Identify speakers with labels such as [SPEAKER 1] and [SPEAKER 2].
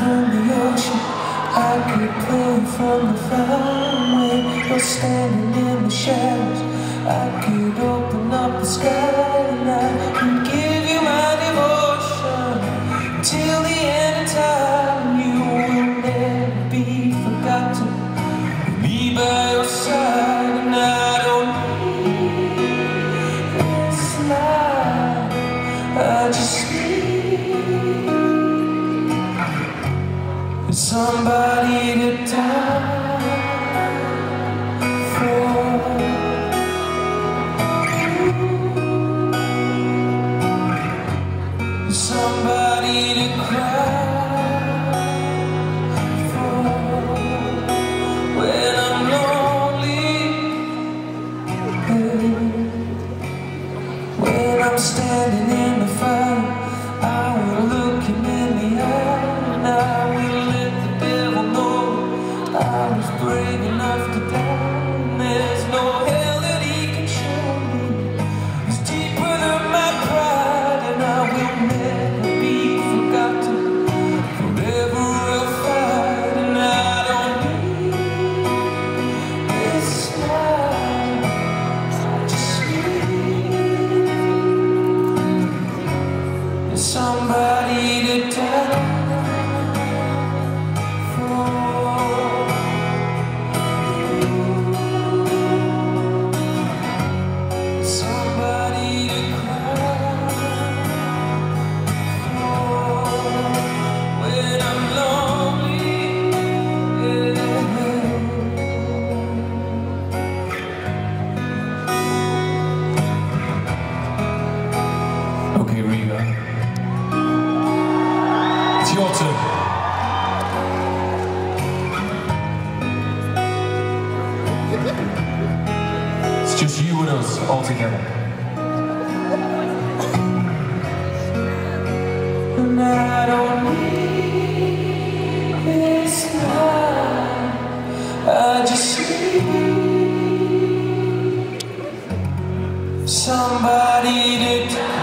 [SPEAKER 1] from the ocean. I could pull you from the fire when you're standing in the shadows. I could open up the sky and I could give you my devotion till the end of time. You will never be forgotten. Be by your side, and I don't need this life. I just need somebody to die for. Somebody to cry for when I'm lonely, when I'm standing in the fire. I will look him in the eye and I will let the devil know I was brave enough to die. There's no hell that he can show me. It's deeper than my pride, and I will never be forgotten. Forever I'll fight, and I don't need this life. I just need somebody to die for. Somebody to cry for when I'm lonely. Okay, Reba, it's your turn. It's just you and us all together. And I don't need this life. I just need somebody to